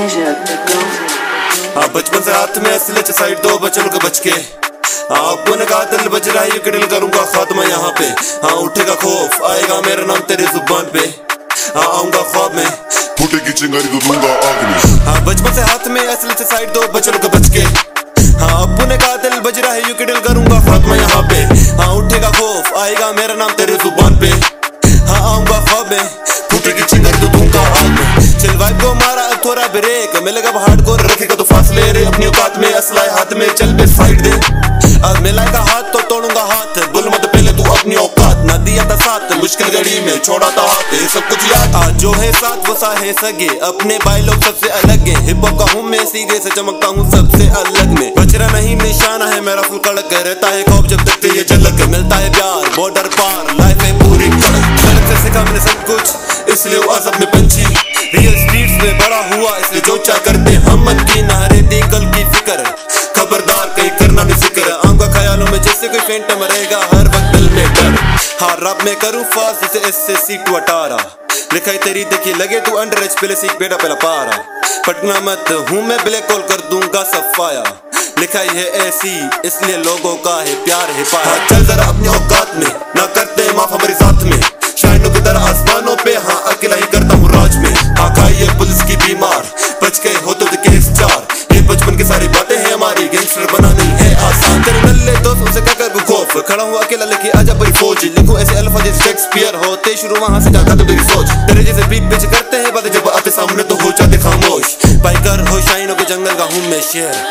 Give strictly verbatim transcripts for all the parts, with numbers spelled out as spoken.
हाँ बचपन से हाथ में असले साइड दो बचन को बच के आपको ने कहा दिल बज रहा है यू किडिल करूंगा खात्मा यहाँ पे। हाँ उठेगा खौफ आएगा मेरा नाम तेरे जुबान पे। हाँ आऊंगा ख्वाब में फूटेगी चिंगारी तो दूंगा आग में। हाँ बचपन से हाथ में असले से साइड दो बचन को बच के। हाँ अब्बू ने कहा दिल बज रहा है यू किडिल करूंगा खात्मा यहाँ पे। हाँ उठेगा खौफ आएगा मेरा नाम तेरे जुबान पे। हाँ आऊंगा ख्वाब में फूटेगी चिंगारी तो दूंगा आग में। चिल वाइब को मारा अब थोड़ा ब्रेक मिलेगा हार्ड को रखेगा तो फासले रे अपनी औकात में असला हाथ में चल पे साइड दे। अब मिलाएगा हाथ तो तोड़ूंगा हाथ बोल मत पहले तू अपनी औकात ना दिया था साथ मुश्किल घड़ी में छोड़ा था हाथ सब कुछ याद आज जो है साथ वो सा है सगे अपने भाई लोग सबसे अलग है। हिप हॉप का हूँ मैं सीधे से चमकता हूँ सबसे अलग में बचरा नहीं निशाना है मेरा फुल कड़क रहता है खौफ जब तक ये झलक मिलता है प्यार बॉर्डर पार लाइफ है पूरी कड़क सड़क से सीखा मैंने सब कुछ इसलिए वो अजब में पंछी रियल स्ट्रीट्स में बड़ा हुआ इसलिए जो चाह करते हम मन की नारे दी कल की फिक्र खबरदार कहीं करना नहीं फिक्र आऊंगा ख्यालों में जैसे कोई फेंटम रहेगा हर वक्त दिल में डर। हाँ रब में करूँ फास्ट जैसे इससे सीट टू अठारह लिखाई तेरी देखी लगे तू अंडर एच पहले सीख बेटा पहला पारा पटना मत हूँ मैं ब्लैक कॉल कर दूंगा सफाया लिखाई है ऐसी इसलिए लोगों का है प्यार है पाया। चल जरा अपनी औकात में ना करते माफ हमारे साथ में शाइनों की तरह आसमानों पे हाँ अकेला ही करता हूँ राज में। हाँ खाइए पुलिस की बीमार बच गए हो तो केस चार ये बचपन की सारी बातें हैं हमारी गैंगस्टर बना नहीं है आसान तेरे नल्ले दोस्त उनसे क्या कर खौफ खड़ा हूँ अकेला लेके आजा बड़ी फौज लिखूं ऐसे अल्फाज जैसे शेक्सपियर होते शुरू वहां से जाता तो तेरी सोच तेरे जैसे बीच बीच करते हैं बातें जब आते सामने तो हो जाते खामोश बाइकर हो शाइनों के जंगल का हूँ मैं शेर।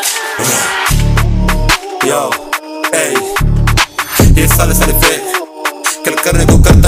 यो ए ये साले साले फेक कल करने को कर